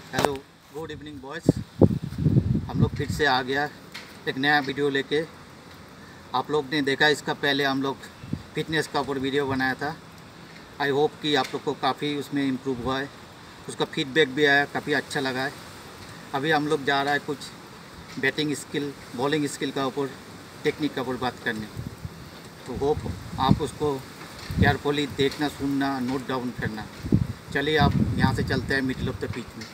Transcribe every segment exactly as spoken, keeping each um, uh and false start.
Hello, good evening boys. हम लोग फिर से आ गया एक नया वीडियो लेके। आप लोग ने देखा इसका पहले हम लोग फिटनेस का ऊपर वीडियो बनाया था। आई होप कि आप लोग को काफ़ी उसमें इम्प्रूव हुआ है, उसका फीडबैक भी आया, काफ़ी अच्छा लगा है। अभी हम लोग जा रहा है कुछ बैटिंग स्किल, बॉलिंग स्किल का ऊपर, टेक्निक का ऊपर बात करने। तो होप आप उसको केयरफुली देखना, सुनना, नोट डाउन करना। चलिए आप यहाँ से चलते हैं मिडिल ऑफ द पिच में।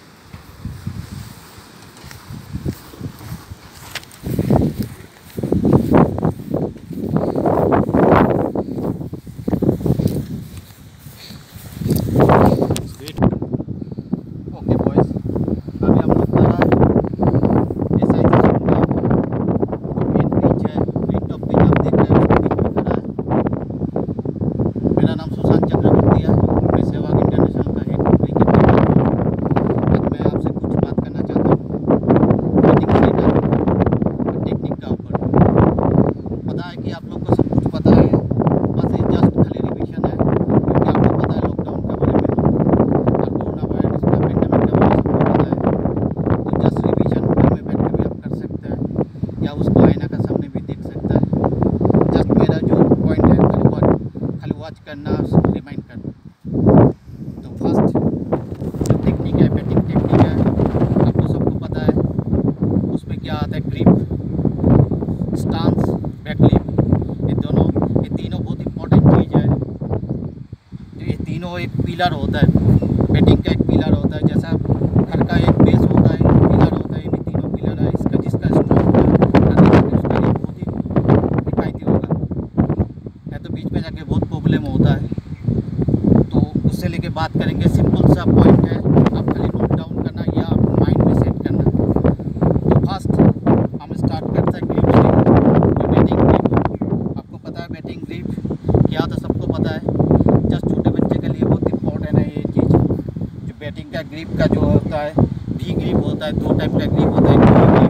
ओके बॉयज़, अभी हम लोग जा रहा है ऐसा ही मेन पिच है, मेन टॉप पिच आप देख रहे हैं, उसके पिच पर खड़ा है। मेरा नाम सुशांत चक्रवर्ती है, मैं सहवाग इंटरनेशनल का हेड क्रिकेटर हूँ। आज मैं आपसे कुछ बात करना चाहता हूँ बैटिंग सेटअप टेक्निक का ऊपर। पता है कि आप लोग को सब कुछ पता है, बस ये जस्ट खाली रिविजन है, क्योंकि आपको पता है लॉकडाउन के बारे में और कोरोना वायरस का पेंडेमिक के बारे में सबको पता है। तो जस्ट रिविजन घर में बैठ के भी आप कर सकते हैं या उसको आईना का सामने भी देख सकता है। जस्ट मेरा जो पॉइंट है खाली वॉच खाली वॉच करना, रिमाइंड करना। तो फर्स्ट जो टेक्निक है, बैटिंग टेक्निक है, आपको सबको पता है। उसमें क्या आता है, ग्रिप, स्टांस, बैकलिप, ये दोनों ये तीनों बहुत इंपॉर्टेंट चीज़ है। जो ये तीनों एक पिलर होता है, बैटिंग का एक पिलर होता है। जैसा घर का एक बेस होता है, पिलर होता है, ये भी तीनों पिलर है। इसका जिसका स्ट्रॉन्ग होगा उसका ये बहुत ही किफ़ायती होगा, या तो बीच में जाके बहुत प्रॉब्लम होता है। तो उससे लेके बात करेंगे। सिंपल सा पॉइंट है, आप खाली नोट डाउन करना या आप माइंड में सेट करना। तो फर्स्ट हम स्टार्ट करते हैं ग्रिप से। जो बैटिंग ग्रिप, आपको पता है बैटिंग ग्रिप क्या था, सबको पता है। जस्ट छोटे बच्चे के लिए बहुत इंपॉर्टेंट है ये चीज़। जो बैटिंग का ग्रिप का जो होता है, भी ग्रिप होता है, दो टाइप का ग्रिप होता है। भी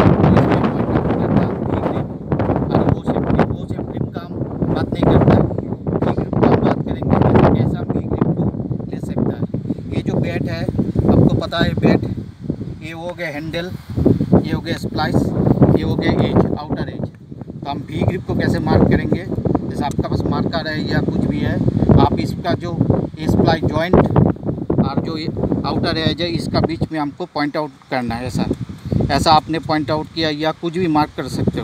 ग्रिप और वो शेप ग्रिप। वो शेप ग्रिप का हम बात नहीं करता है, भी ग्रिप का हम बात करेंगे कि कैसा भी ग्रिप को ले सकता है। ये जो बैट है, आपको पता है बैट, ये हो गया हैंडल, ये हो गया स्प्लाइस, ये हो गया एज, आउटर एज। तो हम भी ग्रिप को कैसे मार्क करेंगे, जैसे आपका पास मार्कर है या कुछ भी है, आप इसका जो स्प्लाई जॉइंट और जो आउटर एज है, इसका बीच में हमको पॉइंट आउट करना है। ऐसा ऐसा आपने पॉइंट आउट किया या कुछ भी मार्क कर सकते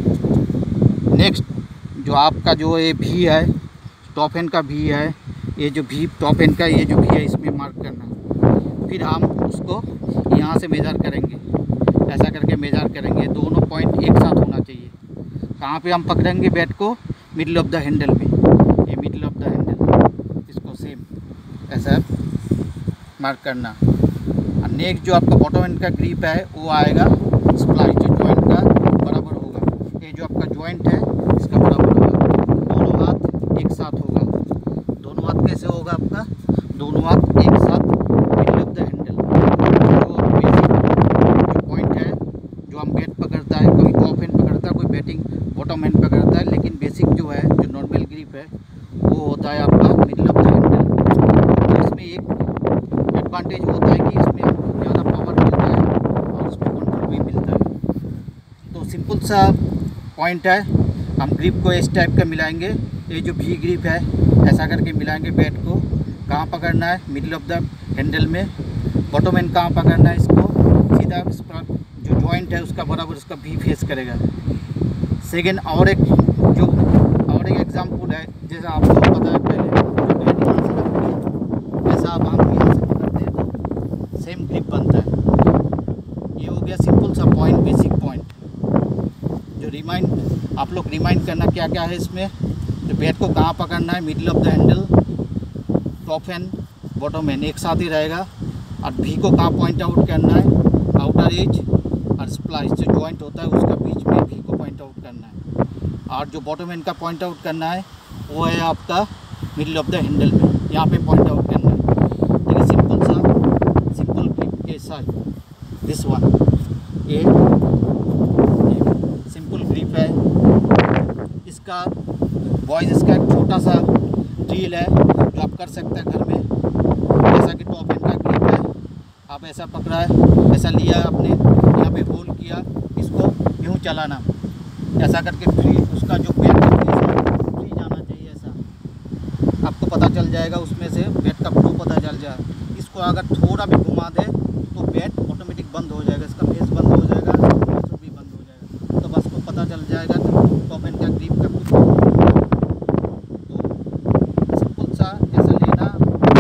हो। नेक्स्ट जो आपका जो ये भी है, टॉप हैंड का भी है, ये जो भी टॉप हैंड का ये जो भी है, इसमें मार्क करना। फिर हम उसको यहाँ से मेजर करेंगे, ऐसा करके मेजर करेंगे। दोनों पॉइंट एक साथ होना चाहिए। कहाँ पे हम पकड़ेंगे बैट को, मिडिल ऑफ द हैंडल में, ये मिडिल ऑफ द हैंडल, इसको सेम ऐसा मार्क करना। और नेक्स्ट जो आपका बॉटम एंड का ग्रिप है, वो आएगा स्प्लाइस, जो जॉइंट का बराबर होगा। ये जो आपका जॉइंट है, इसका बराबर होगा। दोनों हाथ एक साथ होगा। दोनों हाथ कैसे होगा आपका, दोनों हाथ एक साथ मिडिल ऑफ द हैंडल। जो बेसिक जो पॉइंट है, जो हम बैट पकड़ता है, कोई टॉप हैंड पकड़ता है, कोई बैटिंग बॉटम हैंड पकड़ता है, लेकिन बेसिक जो है, जो नॉर्मल ग्रिप है, वो होता है आपका मिडिल ऑफ द हैंडल। तो इसमें एक एडवांटेज होता है कि इसमें आपको ज़्यादा पावर मिलता है और उसमें कंट्रोल भी मिलता है। तो सिंपल सा पॉइंट है, हम ग्रिप को इस टाइप का मिलाएंगे। ये जो भी ग्रिप है, ऐसा करके मिलाएंगे बैट को। कहाँ पकड़ना है, मिडिल ऑफ द हैंडल में। बॉटम एंड कहाँ पकड़ना है, इसको सीधा इस पर जो जॉइंट है उसका बराबर उसका भी फेस करेगा। सेकेंड और एक जो और एक एग्जाम्पल है, जैसा आपको पता है पहले जो बैट यहाँ से रखते हैं, ऐसा आप हम यहाँ से पकड़ते हैं तो सेम ग्रिप बनता है। ये हो गया सिंपल सा पॉइंट, बेसिक पॉइंट। जो रिमाइंड आप लोग रिमाइंड करना क्या क्या है इसमें। तो बैट को कहाँ पकड़ना है, middle of the handle, top hand, bottom hand एक साथ ही रहेगा। और भी को कहाँ पॉइंट आउट करना है, आउटर एज और स्प्लाइस, जो जॉइंट होता है उसका बीच में भी को पॉइंट आउट करना है। और जो बॉटम हैंड का पॉइंट आउट करना है, वो है आपका मिडिल ऑफ द हैंडल में, यहाँ पे पॉइंट आउट करना है। देखिए सिंपल सा सिंपल ग्रिप के साथ दिस वन, ये सिंपल ग्रिप है। इसका बॉयज़ इसका एक छोटा सा ड्रिल है जो आप कर सकते हैं घर में। जैसा कि टॉप हैंड का ग्रिप है, आप ऐसा पकड़ा है, ऐसा लिया आपने, यहाँ पे होल्ड किया, इसको यूँ चलाना, ऐसा करके फ्री उसका जो बैट फ्री जाना चाहिए। ऐसा आपको पता चल जाएगा, उसमें से बैट का फ्लो पता चल जाए। इसको अगर थोड़ा भी घुमा दे तो बैट ऑटोमेटिक बंद हो जाएगा, इसका फेस बंद हो जाएगा, इसका भी बंद हो जाएगा। तो बस को पता चल जाएगा टॉप एंड का ग्रिप का कुछ। तो सिंपल सा ऐसा लेना,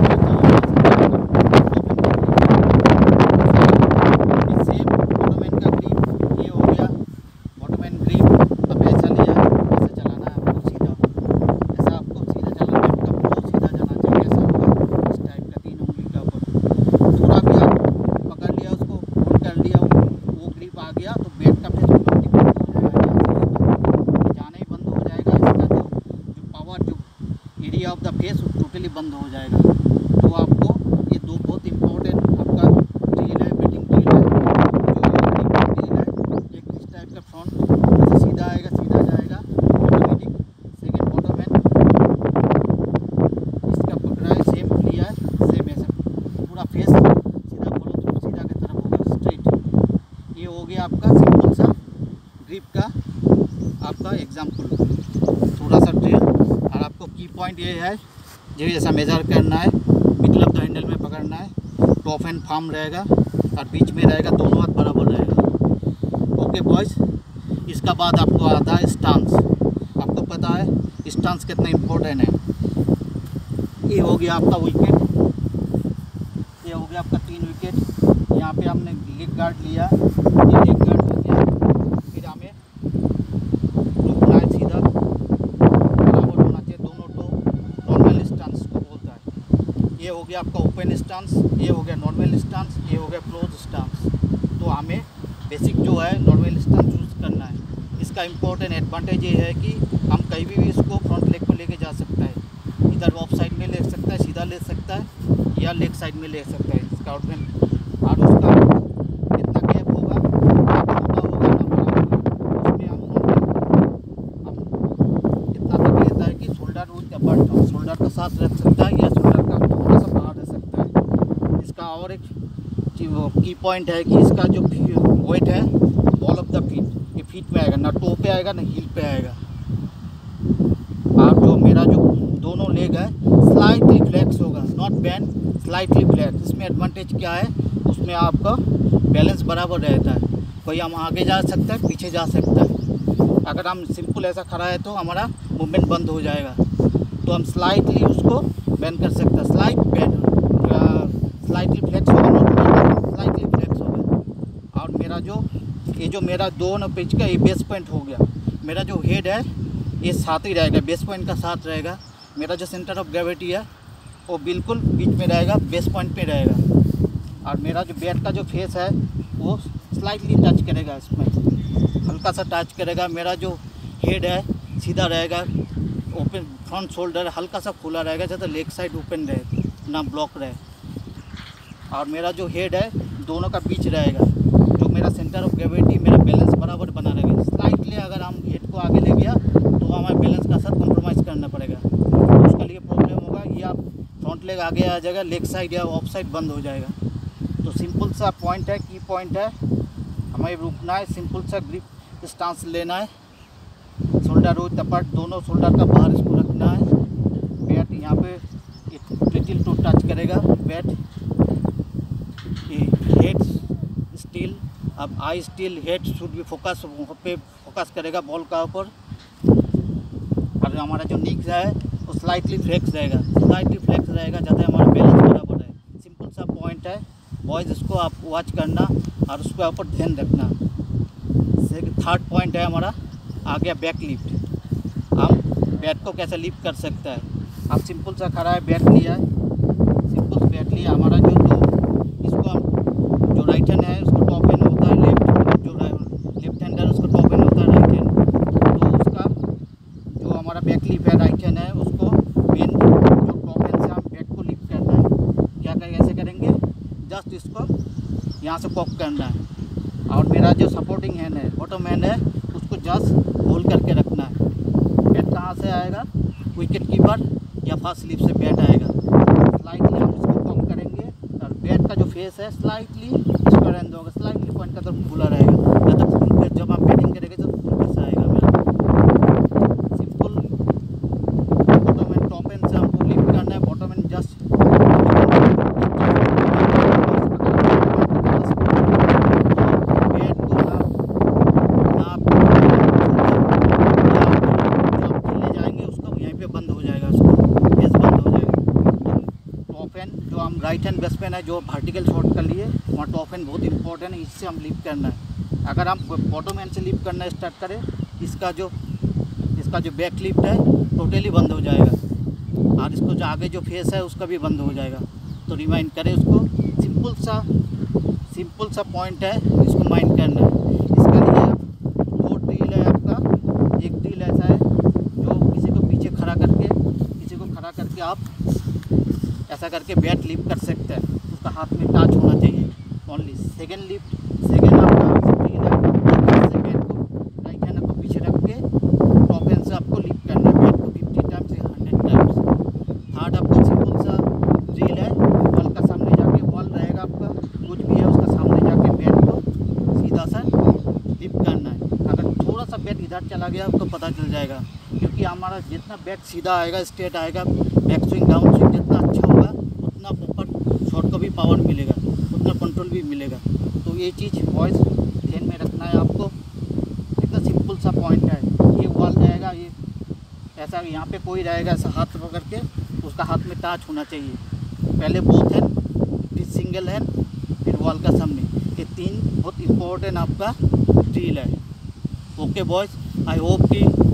सेम बॉटम एंड का ग्रिप ये हो गया, बॉटम एंड ग्रिप। अब ऐसा लिया, ऐसा चलाना है आपको सीधा, ऐसा आपको सीधा चलाना है, आपका फ्लो सीधा जाना चाहिए। ऐसा होगा इस टाइप का, तीन उंगली का ऊपर थोड़ा भी आप पकड़ लिया, उसको होल्ड कर लिया, वो ग्रिप आ गया तो बैट का फेस ऑटोमेटिक बंद हो जाएगा, जाना ही बंद हो जाएगा। इसका जो जो पावर जो area of the face totally बंद हो जाएगा। तो आपको ये दो बहुत इंपॉर्टेंट आपका ड्रिल है, बेटिंग ड्रिल है, जो ड्रिल है। एक इस टाइप का फ्रंट सीधा आएगा, सीधा जाएगा ऑटोमेटिक। सेकेंड बॉटम एंड इसका पकड़ा है, सेम लिया है, सेम ऐसा पूरा फेस सीधा फॉलो थ्रू सीधा की तरफ होगा, स्ट्रेट। ये हो गया आपका सिंपल सा ग्रिप का आपका एग्जाम्पल, थोड़ा सा ड्रिल। और आपको की पॉइंट ये है, जो ऐसा मेजर करना है, मिडल ऑफ द हैंडल में पकड़ना है, टॉप एंड फार्म रहेगा और बीच में रहेगा, दोनों हाथ बराबर रहेगा। ओके बॉयज, इसका बाद आपको आता है स्टांस। आपको पता है स्टांस कितना इम्पोर्टेंट है। ये हो गया आपका विकेट, ये हो गया आपका तीन विकेट। यहाँ पे हमने लेग गार्ड लिया, ये लेग गार्ड हो गया। फिर हमें रुकना है सीधा, बराबर होना चाहिए दोनों टो, नॉर्मल स्टांस को बोलता है। ये हो गया आपका ओपन स्टांस, ये हो गया नॉर्मल स्टांस, ये हो गया क्लोज स्टांस। तो हमें बेसिक जो है नॉर्मल स्टांस चूज़ करना है। इसका इम्पोर्टेंट एडवांटेज ये है कि हम कहीं भी, भी इसको फ्रंट लेग को लेके जा सकता है, इधर ऑफ साइड में ले सकता है, सीधा ले सकता है, या लेग साइड में ले सकता है इसका आउटमेंट। और उसका कितना गैप होगा, छोटा होगा ना बड़ा होगा, उसमें हम हम इतना तक लेता है कि shoulder with the butt, shoulder का साथ रख सकता है या शोल्डर का थोड़ा सा बाहर रह सकता है। इसका और एक की पॉइंट है कि इसका जो वेट है बॉल ऑफ द फीट, ये फीट में आएगा, ना टो पे आएगा ना हील पे आएगा। और जो मेरा जो दोनों लेग है स्लाइटली फ्लेक्स होगा, नॉट बेंड, स्लाइटली फ्लेक्स। इसमें एडवांटेज क्या है, उसमें आपका बैलेंस बराबर रहता है। कोई हम आगे जा सकता है, पीछे जा सकता है। अगर हम सिंपल ऐसा खड़ा है तो हमारा मूवमेंट बंद हो जाएगा, तो हम स्लाइटली उसको बेंड कर सकते हैं। स्लाइट बेंड, स्लाइटली फ्लेक्स होगा, नॉट स्लाइटली फ्लेक्स होगा। और मेरा जो ये जो मेरा दोनों पिच का ये बेस पॉइंट हो गया। मेरा जो हेड है ये साथ ही रहेगा, बेस पॉइंट का साथ रहेगा। मेरा जो सेंटर ऑफ ग्रेविटी है वो बिल्कुल बीच में रहेगा, बेस पॉइंट पे रहेगा। और मेरा जो बैट का जो फेस है वो स्लाइटली टच करेगा, इसमें हल्का सा टच करेगा। मेरा जो हेड है सीधा रहेगा, ओपन फ्रंट शोल्डर हल्का सा खुला रहेगा, ज़्यादा लेग साइड ओपन रहे, ना ब्लॉक रहे। और मेरा जो हेड है दोनों का बीच रहेगा, जो मेरा सेंटर ऑफ ग्रेविटी मेरा बैलेंस बराबर बना रहेगा। स्लाइटली अगर हम हेड को आगे ले गया तो हमारे बैलेंस का साथ कॉम्प्रोमाइज़ करना पड़ेगा, तो उसका लिए प्रॉब्लम होगा। ये आप फ्रंट लेग आगे आ जाएगा, लेग साइड या ऑफ साइड बंद हो जाएगा। तो सिंपल सा पॉइंट है, की पॉइंट है, हमें रुकना है, सिंपल सा ग्रिप स्टांस लेना है, शोल्डर विद द बट, दोनों शोल्डर का बाहर इसको रखना है। बैट यहाँ पे लिटिल टू टच करेगा बैट, हेड स्टिल। अब आई स्टिल, हेड शुड भी फोकस पे फोकस करेगा बॉल का ऊपर। और हमारा जो नीक है वो स्लाइटली फ्लेक्स रहेगा, स्लाइटली फ्लेक्स रहेगा, ज़्यादा हमारा बैलेंस बराबर है। सिंपल सा पॉइंट है बॉयज़, इसको आप वॉच करना और उसके ऊपर ध्यान रखना। थर्ड पॉइंट है हमारा आ गया बैक लिफ्ट। हम बैट को कैसे लिफ्ट कर सकता है। आप सिंपल सा खड़ा है, बैट लिया है, सिंपल बैट लिया, हमारा जो दो इसको हम जो राइट हैंड है उसको टॉप हैंड होता है, लेफ्ट जो लेफ्ट हैंड है उसको टॉप हैंड होता है राइट हैंड। तो उसका जो हमारा बैक लिफ्ट है राइट हैंड है, उसको मेन जो टॉप हैंड से हम बैट को लिफ्ट करना है। क्या करेंगे, ऐसे करेंगे, जस्ट इसको यहाँ से पॉप करना है। और मेरा जो सपोर्टिंग हैंड है, बॉटम हैंड है, उसको जस्ट होल्ड करके रखना है। बैट कहाँ से आएगा, विकेट कीपर या फास्ट स्लिप से बैट आएगा। स्लाइटली हम इसको पॉप करेंगे और बैट का जो फेस है स्लाइटली इसका रहने होगा, स्लाइटली पॉइंट का तरफ खुला रहेगा, जब तक जब आप बैटिंग करेंगे तो कैसा आएगा मेरा simple. Bottom end top end से हमको लिफ्ट करना है, bottom end just right hand batsman है जो वर्टिकल शॉट कर लिए, वहाँ टॉप हैंड बहुत इंपॉर्टेंट है, इससे हम लिफ्ट करना है। अगर हम बॉटम हैंड से लिफ्ट करना स्टार्ट करें, इसका जो इसका जो बैक लिफ्ट है टोटली बंद हो जाएगा, और इसको जो आगे जो फेस है उसका भी बंद हो जाएगा। तो रिमाइंड करें उसको, सिंपल सा सिंपल सा पॉइंट है, इसको माइंड करना है। इसके लिए दो ड्रिल है आपका। एक ड्रिल ऐसा है जो किसी को पीछे खड़ा करके किसी को खड़ा करके आप ऐसा करके बैट लिफ्ट कर सकते हैं, उसका हाथ में टच होना चाहिए ओनली। सेकेंड लिफ्ट सेकेंड आपका ड्रिल है, सेकेंड को राइट हैंड को पीछे रख के टॉप हैंड से आपको लिफ्ट करना है बैट को फिफ्टी टाइम्स या हंड्रेड टाइम्स। थर्ड आपको सिंपल सा ड्रिल है, बॉल का सामने जाके बॉल रहेगा आपका, कुछ भी है उसका सामने जाके बैट को सीधा सा लिफ्ट करना है। अगर थोड़ा सा बैट इधर चला गया आपको पता चल जाएगा, क्योंकि हमारा जितना बैट सीधा आएगा स्ट्रेट आएगा, बैक स्विंग डाउन स्विंग जितना अच्छा होगा उतना ऊपर शॉट को भी पावर मिलेगा, उतना कंट्रोल भी मिलेगा। तो ये चीज़ बॉयज ध्यान में रखना है आपको। इतना सिंपल सा पॉइंट है, ये बॉल रहेगा, ये ऐसा यहाँ पे कोई रहेगा ऐसा हाथ पकड़ के उसका हाथ में टच होना चाहिए। पहले बोथ हैंड, फिर सिंगल हैंड, फिर बॉल का सामने, ये तीन बहुत इम्पोर्टेंट आपका ड्रिल है। ओके बॉयज, आई होप कि